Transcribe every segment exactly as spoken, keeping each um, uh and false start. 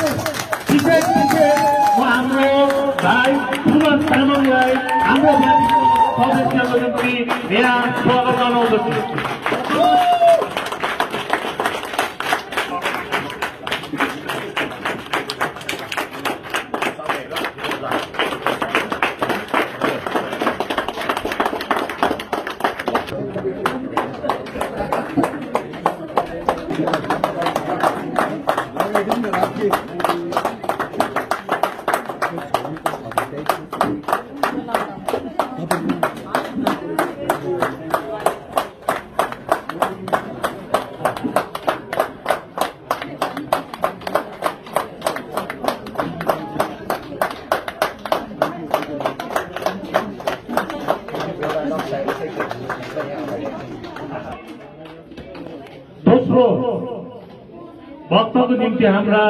विशेष विशेष म हाम्रो भाइ सुरज तामाङलाई हाम्रो पार्टीको सदस्यको निम्ति यहाँ स्वागत जनाउँदछु। दोस्रो भक्तको निम्ति हाम्रा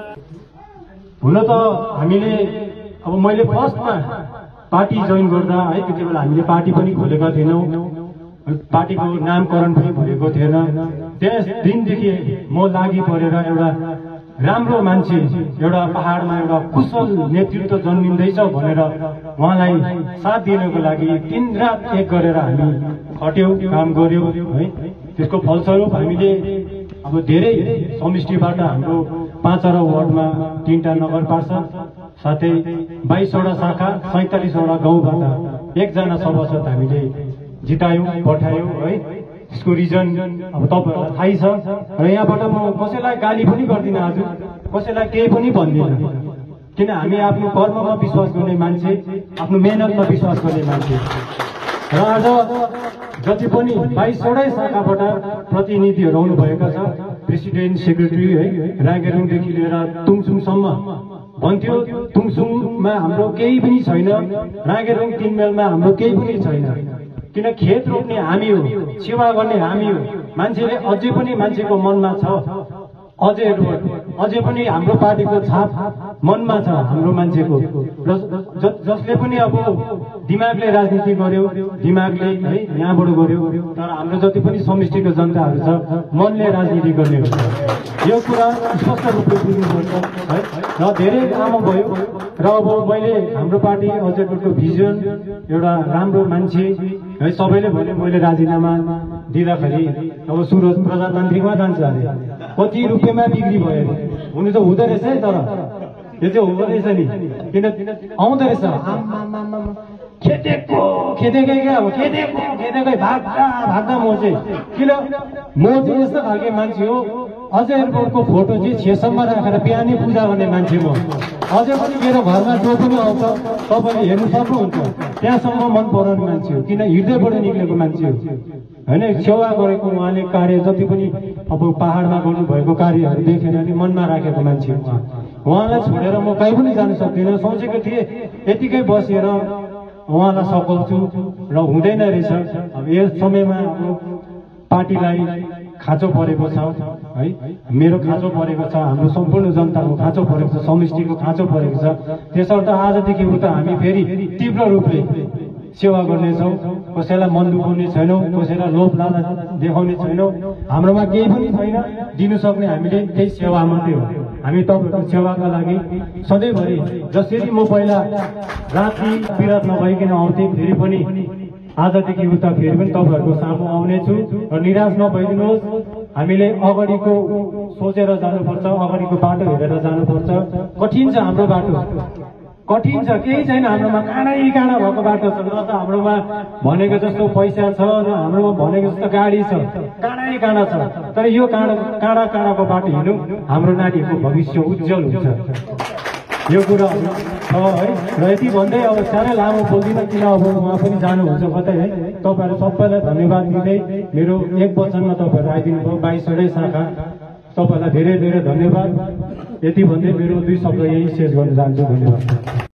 हुन त हामीले अब मैले फर्स्टमा पार्टी जोइन गर्दा है त्यति बेला हामीले पार्टी पनि खोलेका थिएनौँ, पार्टीको नामकरण पनि भएको थिएन। त्यस दिनदेखि म लागि परेर एउटा राम्रो मान्छे एउटा पहाडमा एउटा कुशल नेतृत्व जन्मिँदैछ भनेर उहाँलाई साथ दिनको लागि दिन रात एक गरेर हामी खट्यौं, काम गर्यौं है। त्यसको फलस्वरूप हामीले अब धेरै समष्टिबाट हाम्रो पाँचवटा वार्डमा तीनटा नगरपार्षद साथै बाइसवटा शाखा सैंतालिसवटा गाउँबाट एकजना सभासद हामीले जितायौं, पठायौं है। त्यसको रिजन अब तपाईहरुलाई थाहै छ र यहाँबाट म कसैलाई गाली पनि गर्दिन, आज कसैलाई केही पनि भन्दिन, किन हामी आफ्नो कर्ममा विश्वास गर्ने मान्छे, आफ्नो मेहनतमा विश्वास गर्ने मान्छे। र आज जति पनि बाइसवटै शाखाबाट प्रतिनिधिहरू आउनु भएका छ, प्रेसिडेन्ट, सेक्रेटरी है, रागेरुङदेखि लिएर तुङसुङसम्म भन्थ्यो तुङसुङमा हाम्रो केही पनि छैन, रागेरुङ तीन माइलमा हाम्रो केही पनि छैन, किन खेत रोप्ने हामी हो, सेवा गर्ने हामी हो। मान्छेले अझै पनि मान्छेको मनमा छ, अझै अझै पनि हाम्रो पार्टीको छाप मनमा छ हाम्रो मान्छेको। जसले पनि अब दिमागले राजनीति गर्यो, दिमागले है यहाँबाट गर्यो, तर हाम्रो जति पनि समष्टिको जनताहरू छ मनले राजनीति गर्ने हो। यो कुरा स्पष्ट रूपले बुझ्नुपर्छ है। र धेरै काम भयो र अब मैले हाम्रो पार्टी अझैको भिजन एउटा राम्रो मान्छे है, सबैले भने मैले राजीनामा दिँदाखेरि अब सुरज प्रजातान्त्रिकमा जान्छ अरे, कति रुपियाँमा बिक्री भयो, हुनु त हुँदो रहेछ है, तर यो चाहिँ हुँदो रहेछ नि, किन आउँदो रहेछ खेतेको खेतेकै क्या अब खेतेको खेतेकै भाग्दा भाग्दा म चाहिँ, किन म चाहिँ यस्तो खालके मान्छे हो, अझै एयरपोर्टको फोटो चाहिँ छेसम्म राखेर बिहानै पूजा गर्ने मान्छे म। अझै पनि मेरो घरमा जो पनि आउँछ तपाईँले हेर्नु सक्नुहुन्छ, त्यहाँसम्म मन पराउने मान्छे हो, किन हृदयबाट निक्लेको मान्छे हो होइन। सेवा गरेको उहाँले कार्य जति पनि अब पहाडमा गर्नुभएको कार्यहरू देखेर नि मनमा राखेको मान्छे हो। उहाँलाई छोडेर म कहीँ पनि जान सक्दिनँ, सोचेको थिएँ यतिकै बसेर उहाँलाई सघाउँछु र हुँदैन रहेछ। अब यस समयमा अब पार्टीलाई खाँचो परेको छ है, मेरो खाँचो परेको छ, हाम्रो सम्पूर्ण जनताको खाँचो परेको छ, समष्टिको खाँचो परेको छ। त्यसर्थ आजदेखि उता हामी फेरि तीव्र रूपले सेवा गर्नेछौँ, कसैलाई मन दुखाउने छैनौँ, कसैलाई लोभ लालच देखाउने छैनौँ। हाम्रोमा केही पनि छैन, दिनु सक्ने हामीले त्यही सेवा मात्रै हो। हामी तपाईँहरूको सेवाका लागि सधैँभरि, जसरी म पहिला राति विरात नभइकन आउँथेँ, फेरि पनि आजदेखि उता फेरि पनि तपाईँहरूको सामु आउनेछु र निराश नभइदिनुहोस्। हामीले अगाडिको सोचेर जानुपर्छ, अगाडिको बाटो हेरेर जानुपर्छ। कठिन छ हाम्रो बाटो, कठिन छ, केही छैन हाम्रोमा, काँडै काँडा भएको बाटो छ। न त हाम्रोमा भनेको जस्तो पैसा छ, न हाम्रोमा भनेको जस्तो गाडी छ, काँडै काँडा छ। तर यो काँडा काँडा काँडाको बाटो हिँड्नु हाम्रो नानीहरूको भविष्य उज्जवल हुन्छ, यो कुरा छ है। र यति भन्दै अब साह्रै लामो बोल्दिनँ, किन अब उहाँ पनि जानुहुन्छ कतै है। तपाईँहरू सबैलाई धन्यवाद दिँदै मेरो एक वचनमा तपाईँहरू आइदिनु भयो, बाइसवटै शाखा, तपाईँलाई धेरै धेरै धन्यवाद। यति भन्दै मेरो दुई शब्द यही शेष गर्न चाहन्छु। धन्यवाद।